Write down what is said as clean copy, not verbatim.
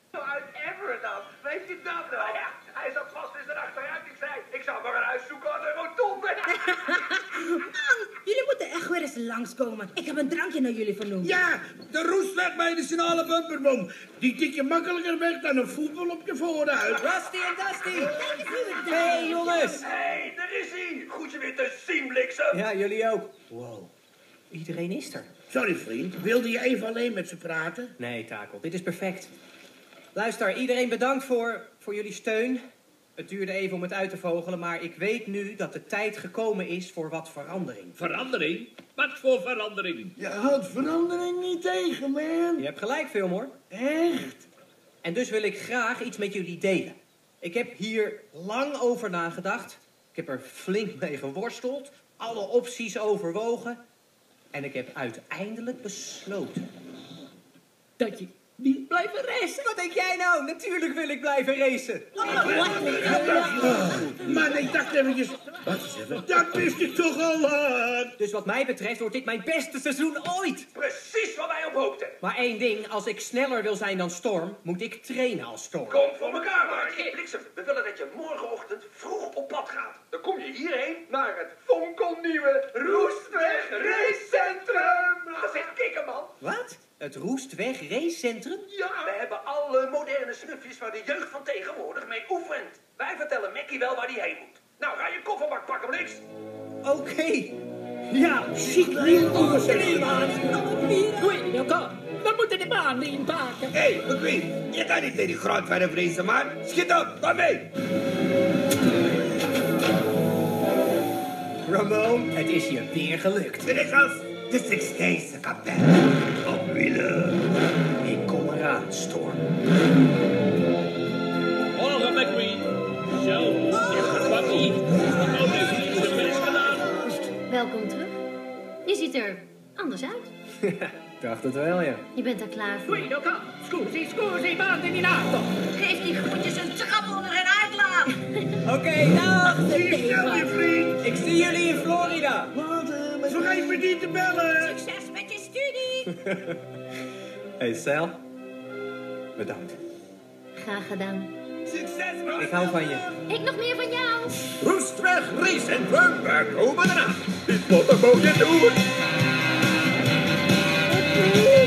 Uit Everett dan. Weet je dat nou? Ja, hij zat vast in zijn achteruit. Ik zou maar een huis zoeken aan de rotonde. Man, jullie moeten echt weer eens langskomen. Ik heb een drankje naar jullie vernoemd. Ja, de roestweg medicinale bumperboom. Die tik je makkelijker weg dan een voetbal op je vooruit. Rusty en Dusty! Kijk eens wie we Hey jongens! Hé, daar is hij. Goed je weer te zien, bliksem. Ja, jullie ook. Wow. Iedereen is er. Sorry vriend, wilde je even alleen met ze praten? Nee, Takel, dit is perfect. Luister, iedereen bedankt voor jullie steun. Het duurde even om het uit te vogelen, maar ik weet nu dat de tijd gekomen is voor wat verandering. Verandering? Wat voor verandering? Je houdt verandering niet tegen, man. Je hebt gelijk, Fillmore. Echt? En dus wil ik graag iets met jullie delen. Ik heb hier lang over nagedacht. Ik heb er flink mee geworsteld. Alle opties overwogen. En ik heb uiteindelijk besloten. Dat je niet blijven racen. Wat denk jij nou? Natuurlijk wil ik blijven racen. Maar ik dacht eventjes... Wacht eens even. Dat wist ik toch al lang. Dus wat mij betreft wordt dit mijn beste seizoen ooit. Precies wat wij op hoopten. Maar één ding, als ik sneller wil zijn dan Storm, moet ik trainen als Storm. Kom voor elkaar, maar. Bliksem, we willen dat je morgenochtend vroeg op pad gaat. Dan kom je hierheen naar het fonkelnieuwe Roestweg Racecentrum. Dat zegt kikker, man. Wat? Het Roestweg Racecentrum? Ja, we hebben alle moderne snufjes waar de jeugd van tegenwoordig mee oefent. Wij vertellen Mackie wel waar die heen moet. Nou, ga je kofferbak pakken, Bliks. Oké. Ja, Ziek niet overzetten. Goed, nou kom. We moeten de baan inpakken. Hé, McQueen, je kan niet in die grond verder vriezen, man. Schiet op, kom mee. Ramon, het is je weer gelukt. Dit is als de Sixteense kapitein. Op wielen. Ik kom eraan, Storm. Morgen, McQueen. Zo, je gaat wat niet. Ramon heeft niet zijn best gedaan. Welkom terug. Je ziet er anders uit. Ik dacht het wel, ja. Je bent er klaar voor. Goed, nou kom. Scusi, bandinato. Geef die groentjes een trap onder en uitlaat. Oké, dag. Stel je vriend. Ik zie jullie in Florida. Vergeet me niet te bellen. Succes met je studie. Hey, Sal. Bedankt. Graag gedaan. Succes, man. Ik hou van je. Ik nog meer van jou. Roestweg Racecentrum, we komen eraan. Dit moet een mooie doen.